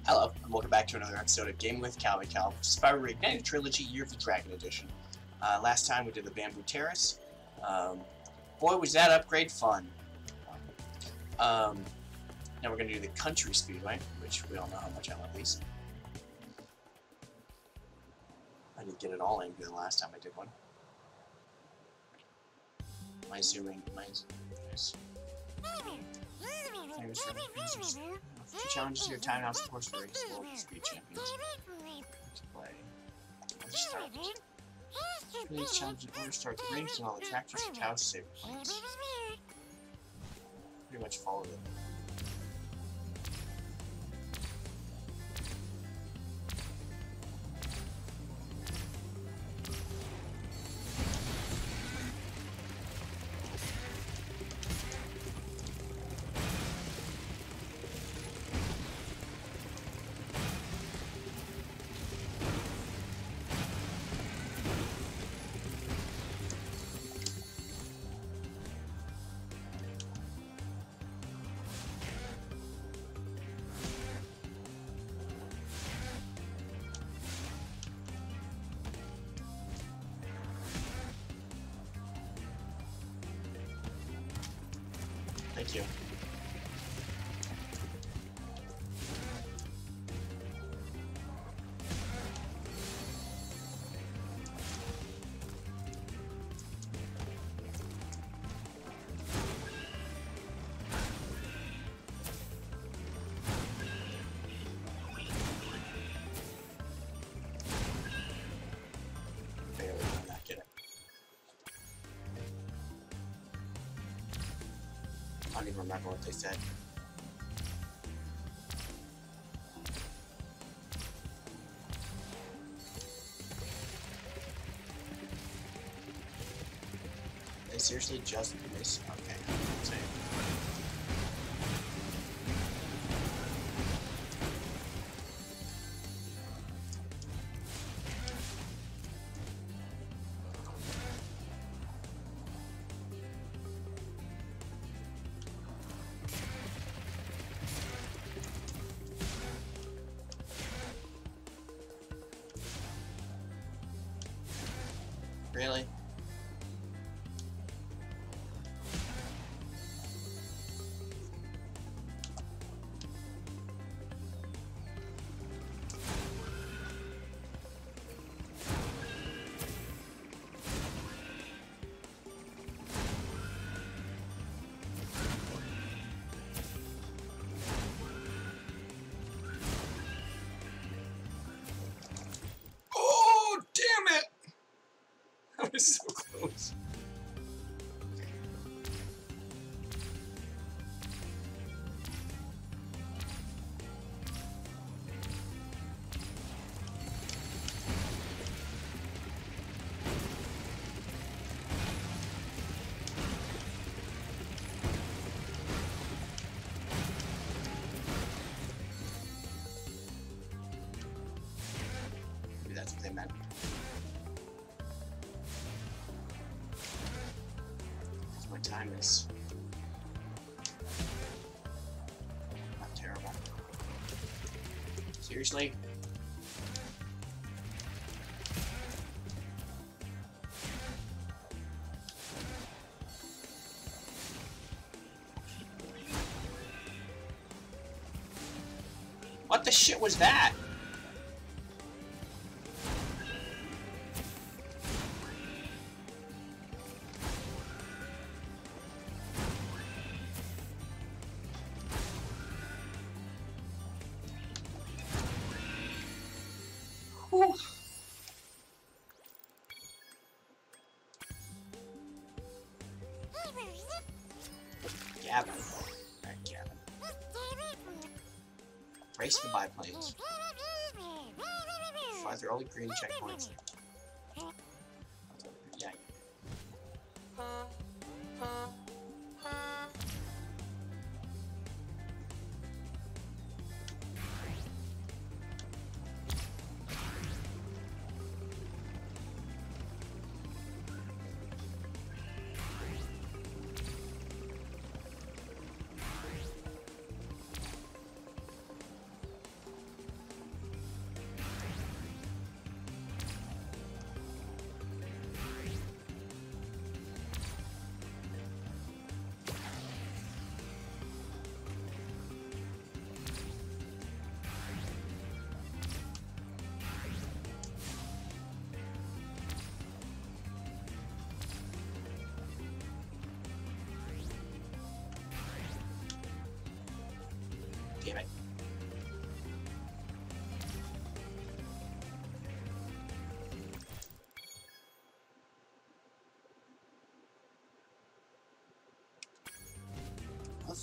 Hello, and welcome back to another episode of Game with Cal, Spyro Reignited Trilogy Year of the Dragon Edition. Last time we did the Bamboo Terrace. Boy, was that upgrade fun. Now we're going to do the Country Speedway, which we all know how much I love these. I didn't get it all in good the last time I did one. My zooming, nice. She challenges your time house course for race world speed champions. To play. Let's start. Please challenge in order to start the rings and all the tractors and cows to save points. Pretty much followed it. Thank you. Barely did not get it. I don't even remember what they said. They seriously just miss? Okay, same. Really? Oh, damn it! That was so close. Maybe that's what they meant. My time is not terrible. Seriously? What the shit was that? Whew. Gavin. Alright, Gavin. Race the biplanes. Fly through all the green checkpoints. Yeah.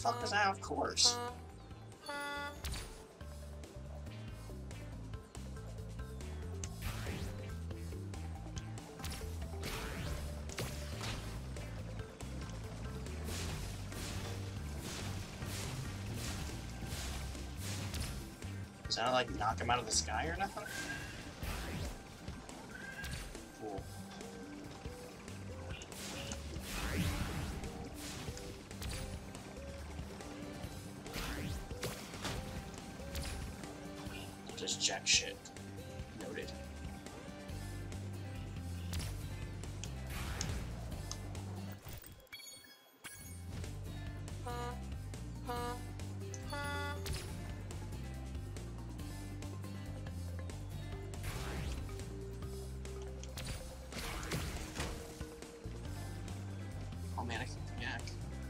fuck was I off course? Does that like knock him out of the sky or nothing? Cool. Just jack shit. Noted. Oh man, I can yak.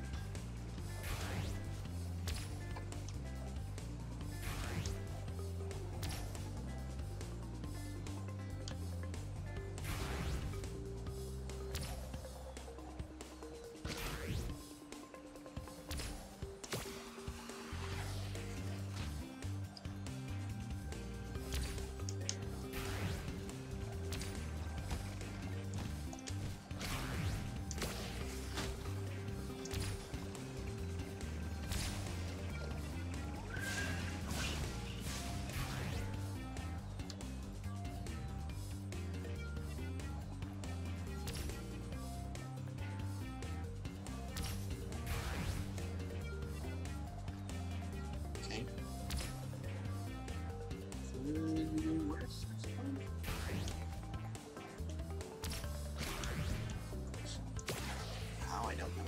Okay. How, I don't know.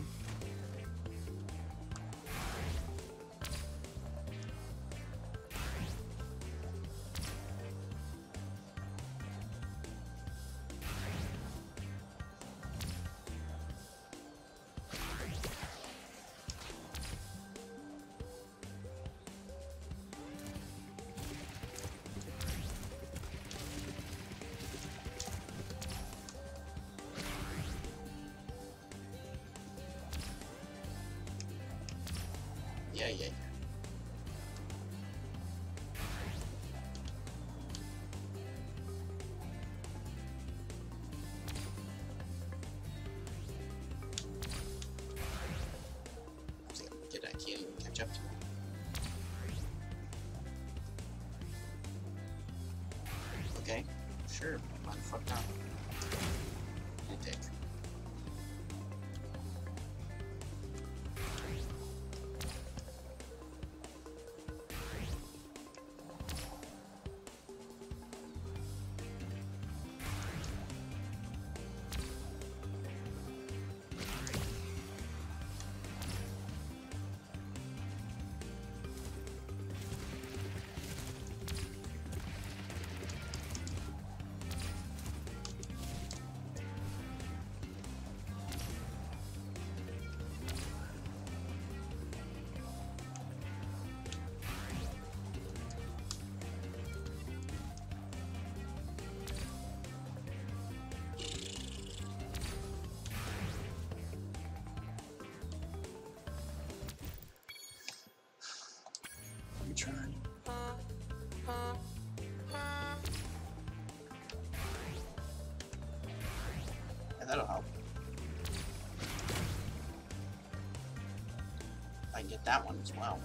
Yeah. I can't even catch up to him. Okay, sure, why the fuck not? You dick. Try. Yeah, that'll help. I can get that one as well.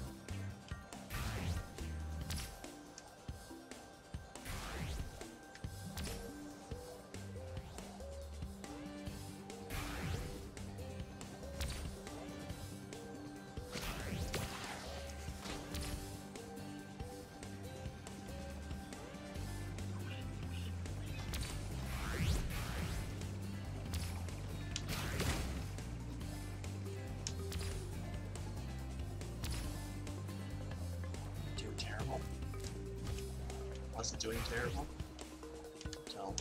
Wasn't doing terrible until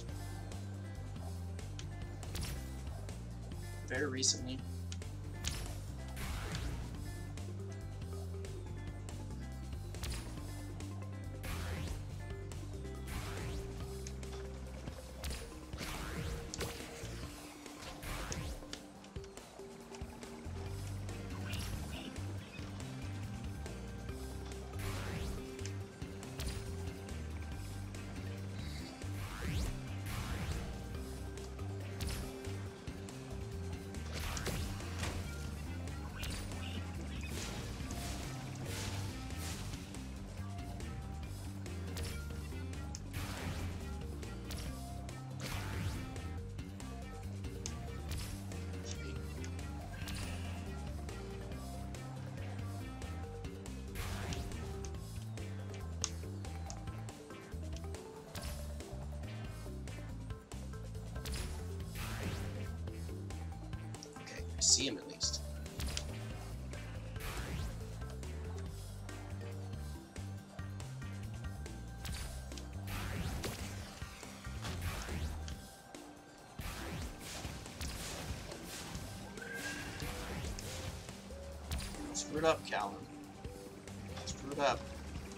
very recently. I see him at least. Screw it up, Calvin. Screw it up.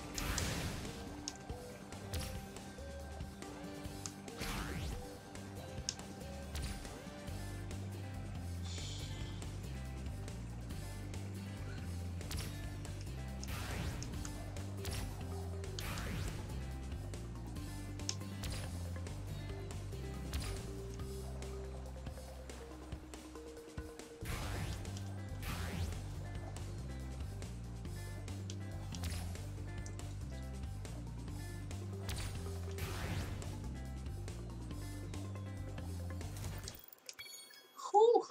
Whew.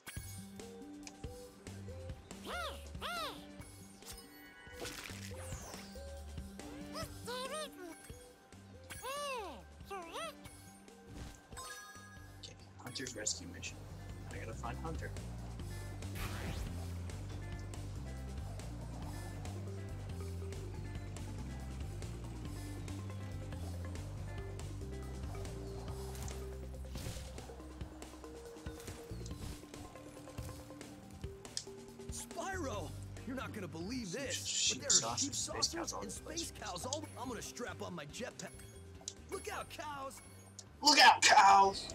Okay, Hunter's rescue mission. I gotta find Hunter. Spyro! You're not gonna believe this, but there are sheep saucers and space cows all. I'm gonna strap on my jetpack. Look out, cows! Look out, cows!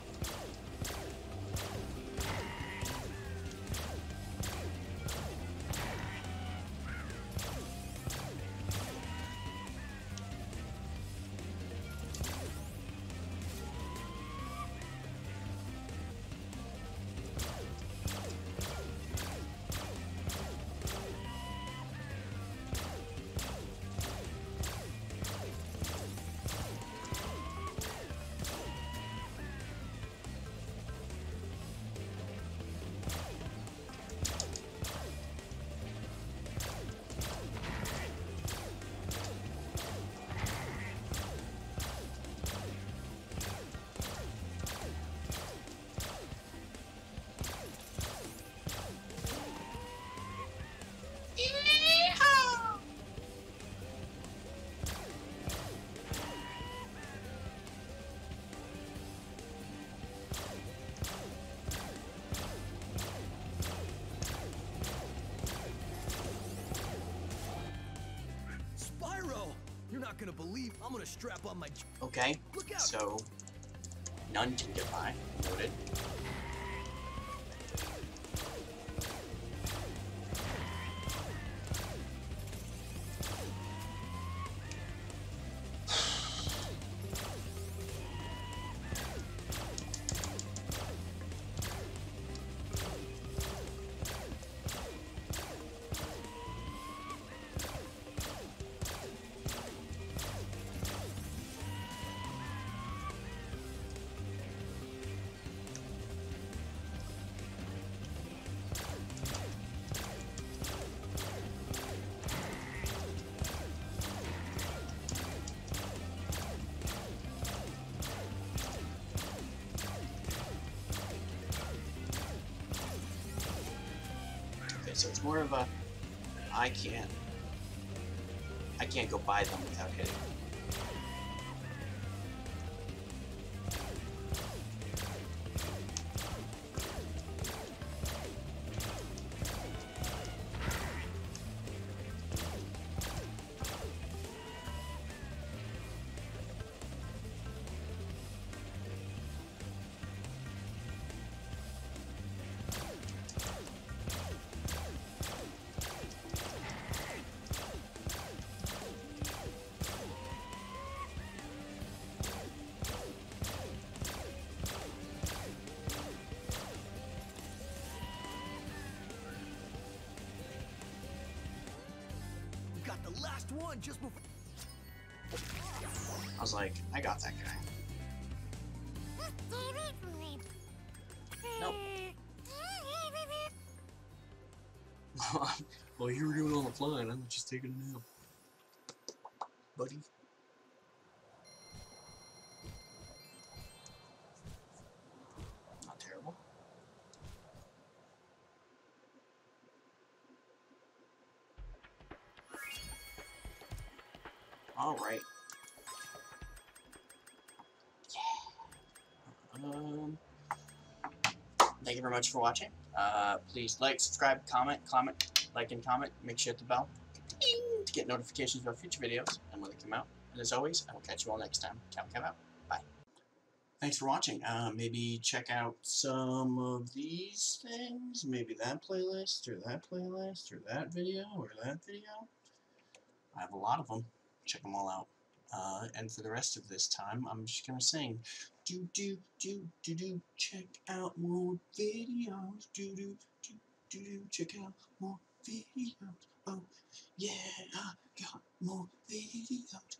Spyro! You're not gonna believe. I'm gonna strap on my. Okay, Look out! so none can get by. Noted. So it's more of a I can't go by them without hitting them. Got the last one just before. I was like, I got that guy. Nope. Well, you were doing it on the fly, and I'm just taking a nap. Buddy. Not terrible. Alright. Thank you very much for watching. Please like, subscribe, comment, like and comment. Make sure to hit the bell to get notifications about future videos and when they come out. And as always, I will catch you all next time. Cow out. Bye. Thanks for watching. Maybe check out some of these things. Maybe that playlist, or that playlist, or that video, or that video. I have a lot of them. Check them all out. And for the rest of this time, I'm just gonna sing. Do do do do do. Check out more videos. Do do do do do. Check out more videos. Oh yeah, I got more videos.